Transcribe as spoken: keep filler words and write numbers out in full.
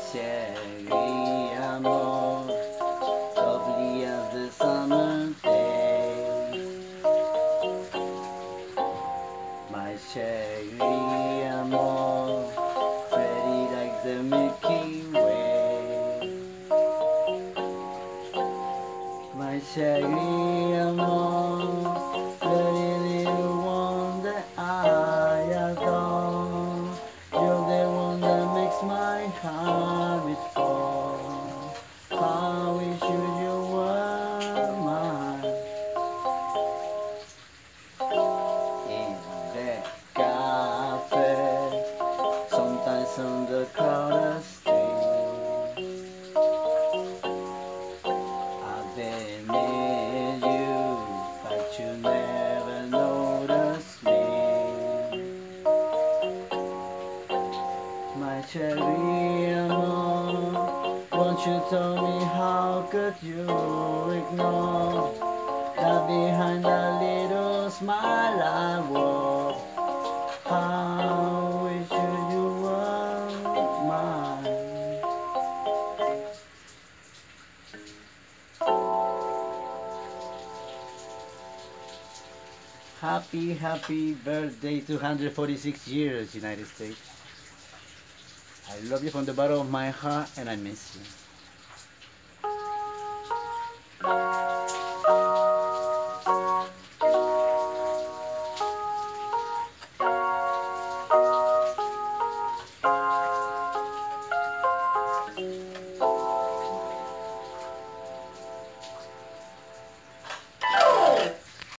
Cherie, Amour, lovely as the summer day. My Cherie, Amour, pretty like the Milky Way. My Cherie, Amour, pretty little one that I adore. You're the one that makes my heart beat for. I wish you, you were mine. In the cafe, sometimes on the crowded street, I've been near you, but you never noticed me. My Cherie, Amour, won't you tell me how could you ignore that behind that little smile I wore? How wish you, you were mine. Happy, happy birthday, two hundred forty-six years, United States. I love you from the bottom of my heart, and I miss you.